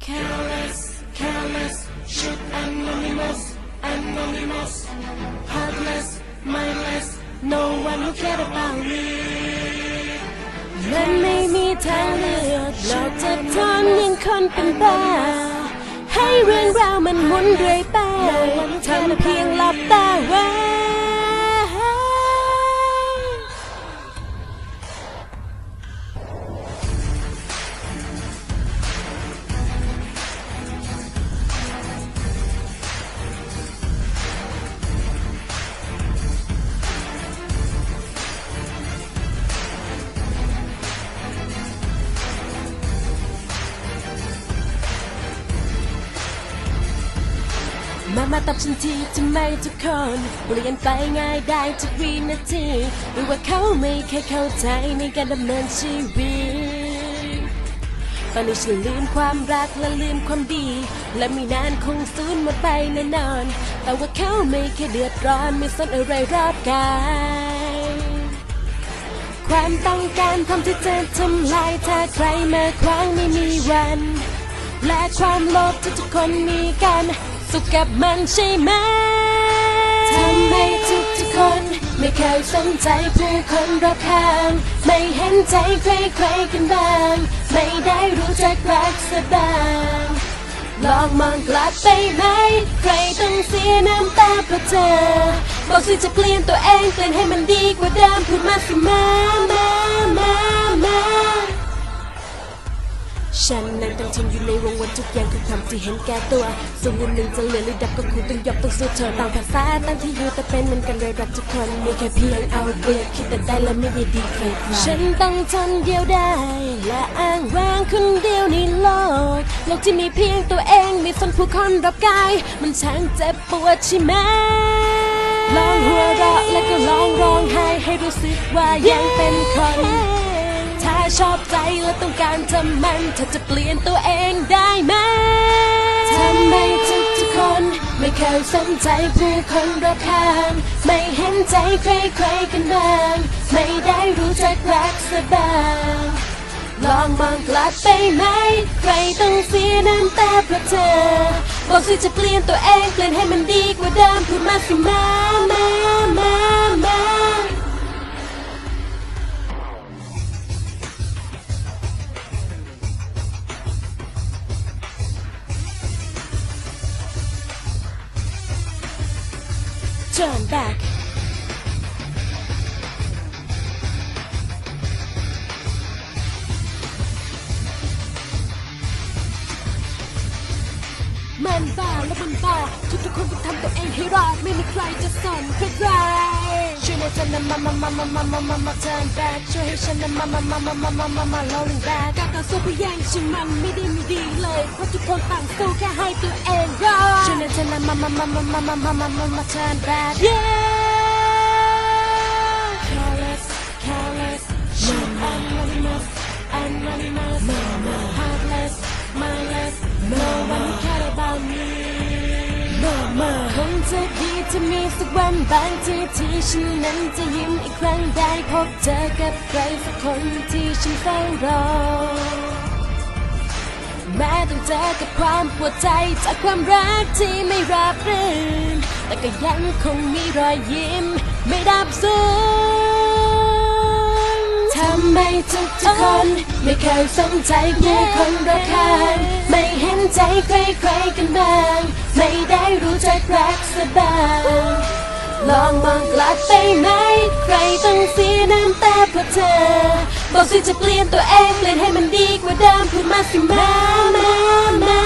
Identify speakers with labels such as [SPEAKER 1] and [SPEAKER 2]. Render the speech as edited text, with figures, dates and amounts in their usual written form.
[SPEAKER 1] careless careless should anonymous anonymous heartless mindless no one who cared about me มันไม่มีทางเลือกนอกจากทนยังคนเป็นบ้าให้เรื่องราวมันหมุนเรื่อยไปทำเพียงหลับตาไว้มาตอบฉันทีทำไมทุกคนเปลี่ยนไปง่ายได้ทุกวินาทีหรือว่าเขาไม่เคยเข้าใจในการดำเนินชีวิตตอนนี้ฉันลืมความรักและลืมความดีและไม่นานคงสูญหมดไปแน่นอนแต่ว่าเขาไม่เคยเดือดร้อนไม่สนอะไรรอบกายความต้องการทำให้เธอทำลายถ้าใครมาขวางไม่มีวันและความโลภที่ทุกคนมีกันสุขกับมันใช่ไหมทำไมทุกคนไม่เคยสนใจผู้คนรอบข้างไม่เห็นใจใครกันบ้างไม่ได้รู้จักรักสักบ้างลองมองกลับไปไหมใครต้องเสียน้ำตาเพราะเธอบอกสิจะเปลี่ยนตัวเองเปลี่ยนให้มันดีกว่าเดิมพูดมาสิมาฉันนั่งต้องทนอยู่ในวงวนทุกอย่างคือความที่เห็นแก่ตัวส่วนวันหนึ่งจะเหลือหรือดับก็คงต้องยอมต้องสู้เธอต่างภาษาต่างที่อยู่แต่เป็นเหมือนกันเลยรักทุกคนมีแค่เพียงเอาเปรียบคิดแต่ได้และไม่ได้ดีใครฉันต้องทนเดียวได้และอ้างว้างคนเดียวในโลกที่มีเพียงตัวเองมีส่วนผู้คนรอบกายมันช่างเจ็บปวดใช่ไหมลองหัวเราะและก็ลองร้องไห้ให้รู้สึกว่ายังเป็นคนถ้าชอบใจและต้องการทำมันเธอจะเปลี่ยนตัวเองได้ไหมทำไมทุกคนไม่เคยสนใจผู้คนรอบข้างไม่เห็นใจใครกันบ้างไม่ได้รู้จักรักสักบ้างลองมองกลับไปไหมใครต้องเสียน้ำตาเพราะเธอบอกสิจะเปลี่ยนตัวเองเปลี่ยนให้มันดีกว่าเดิมพูดมาสิมาTurn back มันบ้าและมันบ้าทุกคนต้องทำตัวเองให้รอดไม่มีใครจะสนใครช่วยให้ฉันมา turn back ช่วยให้ฉันมา rolling back การต่อสู้เพื่อแย่งชิงมันไม่ได้มีดีเลยเพราะทุกคนต่างสู้แค่ให้ตัวเองรอดช่วยให้ฉันมา turn back careless should anonymous heartless mindless no one care about me คงจะดีจะมีสักวันบางทีที่ฉันนั้นจะยิ้มอีกครั้งได้พบเจอกับใครสักคนที่ฉันเฝ้ารอแม้ต้องเจอกับความปวดใจจากความรักที่ไม่ราบรื่นแต่ก็ยังคงมีรอยยิ้มไม่ดับสูญทำไมทุกคนไม่เคยสนใจผู้คนรอบข้างไม่เห็นใจใครกันบ้างไม่ได้รู้จักรักสักบ้างลองมองกลับไปไหมใครต้องเสียน้ำตาเพราะเธอบอกสิจะเปลี่ยนตัวเองเปลี่ยนให้มันดีกว่าเดิมพูดมาสิมา